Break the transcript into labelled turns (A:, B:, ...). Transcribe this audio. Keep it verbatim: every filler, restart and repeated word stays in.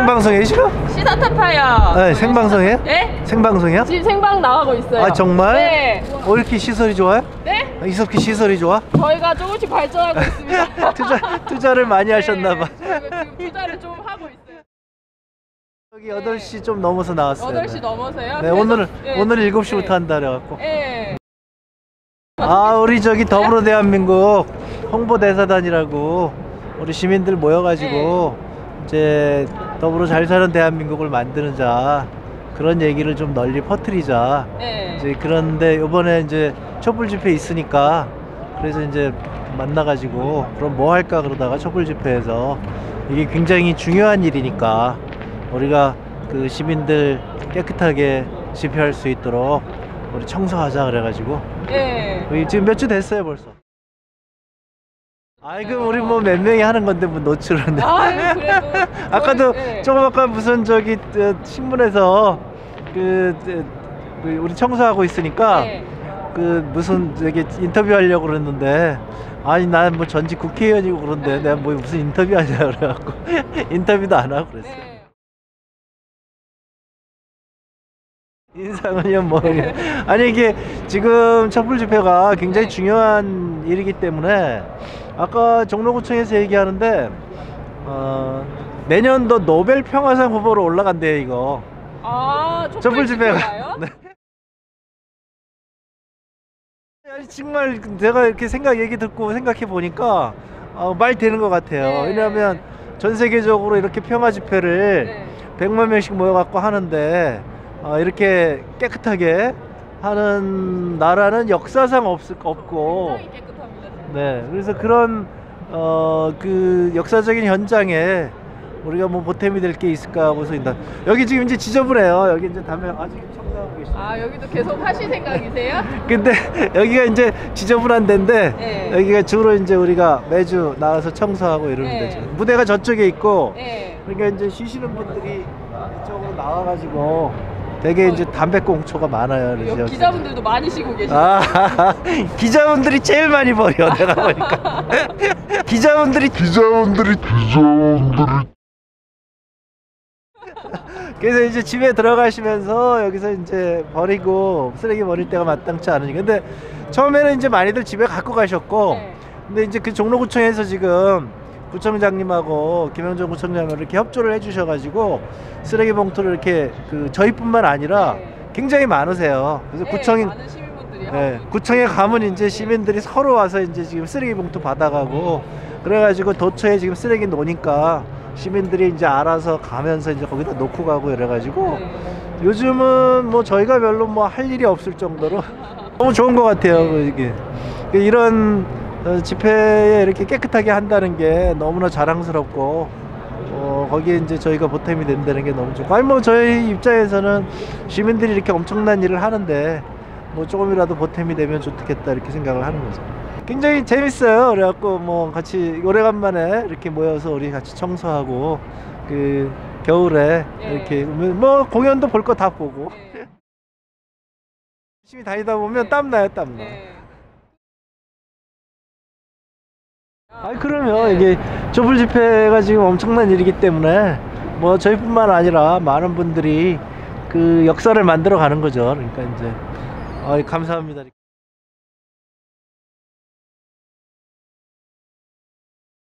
A: 생방송이에요 지금?
B: 시사타파요.
A: 네, 생방송이에요?
B: 네?
A: 생방송이요?
B: 지금 생방 나가고 있어요.
A: 아 정말?
B: 네.
A: 어, 이렇게 시설이 좋아요?
B: 네?
A: 이렇게 시설이 좋아?
B: 저희가 조금씩 발전하고 있습니다.
A: 투자, 투자를 많이 하셨나봐.
B: 네, 저희가 지금 투자를 좀 하고 있어요.
A: 여기 네. 여덟 시 좀 넘어서 나왔어요.
B: 여덟 시 넘어서요?
A: 네, 오늘은,
B: 네,
A: 오늘 일곱 시부터
B: 네.
A: 한다 그래갖고.
B: 네.
A: 아, 우리 저기 더불어 대한민국 홍보대사단이라고 우리 시민들 모여가지고 네. 이제 더불어 잘 사는 대한민국을 만드는 자 그런 얘기를 좀 널리 퍼뜨리자. 네. 이제 그런데 이번에 이제 촛불 집회 있으니까 그래서 이제 만나가지고 그럼 뭐 할까 그러다가 촛불 집회에서 이게 굉장히 중요한 일이니까 우리가 그 시민들 깨끗하게 집회할 수 있도록 우리 청소하자 그래가지고 네. 지금 몇 주 됐어요 벌써. 아이 그럼 우리 뭐 몇 명이 하는 건데 뭐 노출은.
B: 아 그래도
A: 아까도
B: 네.
A: 조금 아까 무슨 저기 신문에서 그, 그 우리 청소하고 있으니까 네. 그 무슨 저기 인터뷰하려고 그랬는데 아니 난 뭐 전직 국회의원이고 그런데 내가 뭐 무슨 인터뷰하냐 그래갖고 인터뷰도 안 하고 그랬어요. 네. 인상은요 뭐 아니 이게 지금 촛불 집회가 굉장히 중요한 일이기 때문에 아까 종로구청에서 얘기하는데 어, 내년도 노벨 평화상 후보로 올라간대요 이거. 아 촛불 집회가. 네. 아니 정말 제가 이렇게 생각 얘기 듣고 생각해 보니까 어, 말 되는 것 같아요. 네. 왜냐하면 전 세계적으로 이렇게 평화 집회를 네. 백만 명씩 모여갖고 하는데 어, 이렇게 깨끗하게 하는 나라는 역사상 없, 없고
B: 굉장히 깨끗합니다.
A: 네 그래서 그런 어, 그 역사적인 현장에 우리가 뭐 보탬이 될 게 있을까 하고서 일단 여기 지금 이제 지저분해요. 여기 이제 담배 아직 청소하고 계시죠.
B: 아 여기도 계속 하실 생각이세요?
A: 근데 여기가 이제 지저분한 데인데 네. 여기가 주로 이제 우리가 매주 나와서 청소하고 이러는 네. 데죠. 무대가 저쪽에 있고 네. 그러니까 이제 쉬시는 분들이 이쪽으로 나와가지고 되게 이제 담배꽁초가 많아요.
B: 여기 여기 기자분들도 많이 쉬고 계시죠.
A: 아, 기자분들이 제일 많이 버려 내가 보니까. 기자분들이 기자분들이 기자분들이 그래서 이제 집에 들어가시면서 여기서 이제 버리고 쓰레기 버릴 때가 마땅치 않으니까. 근데 처음에는 이제 많이들 집에 갖고 가셨고 네. 근데 이제 그 종로구청에서 지금 구청장님하고 김영정 구청장님하고 이렇게 협조를 해주셔가지고 쓰레기 봉투를 이렇게 그 저희뿐만 아니라 네. 굉장히 많으세요. 그래서 네, 구청이
B: 많은 시민분들이
A: 네, 구청에 가면 이제 시민들이 서로 와서 이제 지금 쓰레기 봉투 받아가고 그래가지고 도처에 지금 쓰레기 놓으니까 시민들이 이제 알아서 가면서 이제 거기다 놓고 가고 이래가지고 네. 요즘은 뭐 저희가 별로 뭐 할 일이 없을 정도로 너무 좋은 것 같아요. 네. 이게 이런 집회에 이렇게 깨끗하게 한다는 게 너무나 자랑스럽고 어, 거기에 이제 저희가 보탬이 된다는 게 너무 좋고 아니 뭐 저희 입장에서는 시민들이 이렇게 엄청난 일을 하는데 뭐 조금이라도 보탬이 되면 좋겠다 이렇게 생각을 하는 거죠. 굉장히 재밌어요. 그래갖고 뭐 같이 오래간만에 이렇게 모여서 우리 같이 청소하고 그 겨울에 네. 이렇게 뭐 공연도 볼 거 다 보고 네. 열심히 다니다 보면 네. 땀나요 땀나. 네. 아니 그러면 네. 이게 촛불 집회가 지금 엄청난 일이기 때문에 뭐 저희뿐만 아니라 많은 분들이 그 역사를 만들어 가는 거죠. 그러니까 이제 어, 감사합니다.